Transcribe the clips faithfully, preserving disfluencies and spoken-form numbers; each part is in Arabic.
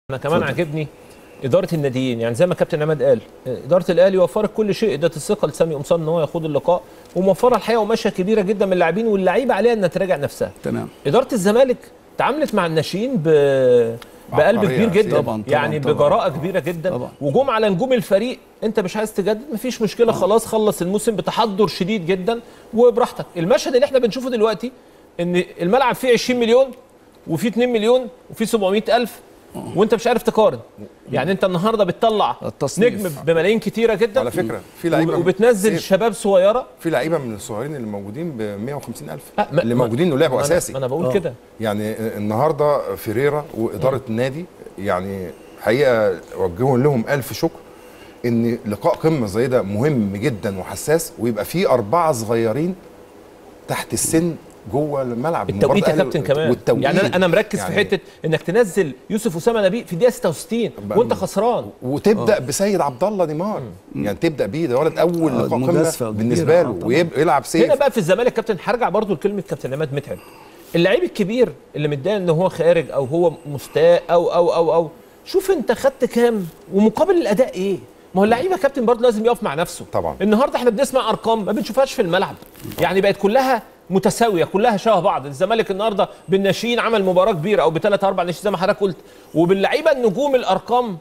انا كمان عاجبني اداره الناديين، يعني زي ما كابتن عماد قال اداره الاهلي وفرت كل شيء، ادت الثقه لسامي قمصان ان هو ياخد اللقاء، وموفره الحقيقه قماشه كبيره جدا من اللاعبين، واللعيبه عليها انها تراجع نفسها. تمام. اداره الزمالك تعاملت مع الناشئين ب بقلب كبير جدا، طبعًا يعني طبعًا بجراءه طبعًا كبيره جدا طبعًا. وجم على نجوم الفريق، انت مش عايز تجدد مفيش مشكله، خلاص خلص الموسم بتحضر شديد جدا وبراحتك. المشهد اللي احنا بنشوفه دلوقتي ان الملعب فيه عشرين مليون وفيه اتنين مليون وفيه سبعمية ألف وانت مش عارف تقارن. يعني انت النهارده بتطلع نجم بملايين كتيره جدا على فكره، في لعيبه وبتنزل شباب صغيره، في لعيبه من الصغيرين اللي موجودين ب مية وخمسين ألف اللي موجودين ولعبوا اساسي. انا بقول كده يعني النهارده فيريرا واداره النادي يعني حقيقه وجهوا لهم الف شكر ان لقاء قمه زي ده مهم جدا وحساس، ويبقى فيه اربعه صغيرين تحت السن جوه الملعب. التوقيت يا كابتن كمان، يعني انا مركز يعني في حته انك تنزل يوسف اسامه نبيه في دقيقه ستة وستين وانت خسران، وتبدا أوه. بسيد عبد الله نيمار، يعني تبدا بيه، ده ولد اول لقاء قمه بالنسبه له ويلعب سيف. هنا بقى في الزمالك كابتن هرجع برضو لكلمه كابتن عماد متعب، اللعيب الكبير اللي متضايق ان هو خارج او هو مستاء او او او او شوف انت خدت كام ومقابل الاداء ايه. ما هو اللعيبه كابتن برضه لازم يقف مع نفسه. طبعا النهارده احنا بنسمع ارقام ما بنشوفهاش في الملعب، يعني بقت كلها متساويه، كلها شبه بعض. الزمالك النهارده بالناشئين عمل مباراه كبيره او بثلاث اربع ناشئين زي ما حضرتك قلت، وباللعيبه النجوم الارقام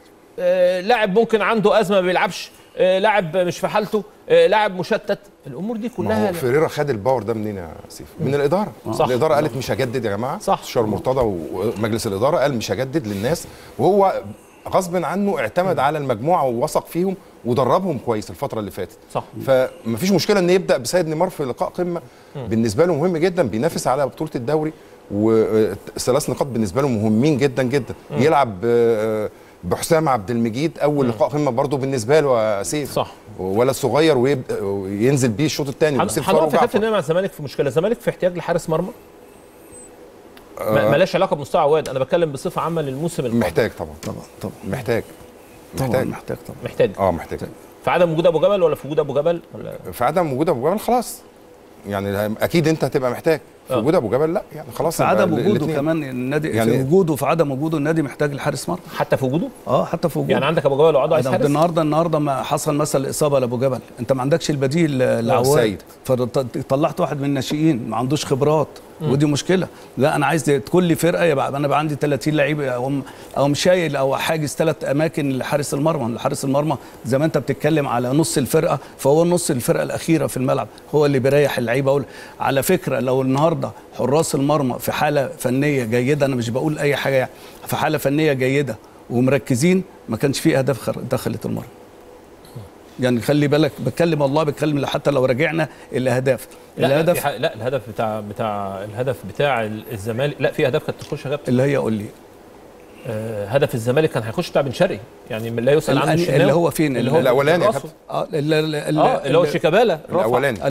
آه لاعب ممكن عنده ازمه ما بيلعبش، آه لاعب مش في حالته، آه لاعب مشتت، الامور دي كلها. ما هو فيريرا خد الباور ده منين يا سيف؟ من الاداره. صح. الاداره قالت مش هجدد يا جماعه، صح. استشار مرتضى ومجلس الاداره قال مش هجدد للناس، وهو غصب عنه اعتمد على المجموعه ووثق فيهم ودربهم كويس الفتره اللي فاتت. صح. فمفيش مشكله ان يبدا بسيد نيمار في لقاء قمه، بالنسبه له مهم جدا، بينافس على بطوله الدوري، وثلاث نقاط بالنسبه له مهمين جدا جدا. مم. يلعب بحسام عبد المجيد اول لقاء قمه برضه بالنسبه له يا سيف، صح، ولا صغير وينزل بيه الشوط الثاني. حضرتك كابتن مع الزمالك في مشكله، الزمالك في احتياج لحارس مرمى مالهاش علاقه بمستوى عواد، انا بتكلم بصفه عامه للموسم القادم. محتاج طبعا طبعا طبعا محتاج محتاج محتاج طبعا محتاج اه محتاج في عدم وجود ابو جبل ولا في وجود ابو جبل ولا في عدم وجود ابو جبل خلاص، يعني اكيد انت هتبقى محتاج. في وجود ابو جبل لا، يعني خلاص في عدم وجوده كمان النادي، يعني في وجوده في عدم وجوده النادي محتاج لحارس مرمى. حتى في وجوده؟ اه حتى في وجوده. يعني عندك ابو جبل وعضو عايز حارس؟ النهارده النهارده ما حصل مثلا اصابه لابو جبل، انت ما عندكش البديل لعواد، فطلعت واحد من الناشئين ما عندوش خبرات، ودي مشكله. لا انا عايز كل فرقه يبقى انا بقى عندي ثلاثين لعيب او او مشايل او حاجز ثلاث اماكن لحارس المرمى. لحارس المرمى زي ما انت بتتكلم على نص الفرقه، فهو نص الفرقه الاخيره في الملعب هو اللي بيريح اللعيبه. على فكره لو النهارده حراس المرمى في حاله فنيه جيده، انا مش بقول اي حاجه يعني، في حاله فنيه جيده ومركزين ما كانش في اهداف دخلت المرمى. يعني خلي بالك، بتكلم الله بتكلم حتى لو رجعنا الاهداف. لا الهدف لا, لا الهدف بتاع بتاع الهدف بتاع الزمالك، لا في اهداف كانت تخش يا كابتن. اللي هي قول لي آه هدف الزمالك كان هيخش بتاع بن شرقي، يعني لا يسأل عنه اللي هو فين؟ اللي هو الاولاني يا كابتن. اه اللي هو شيكابالا الاولاني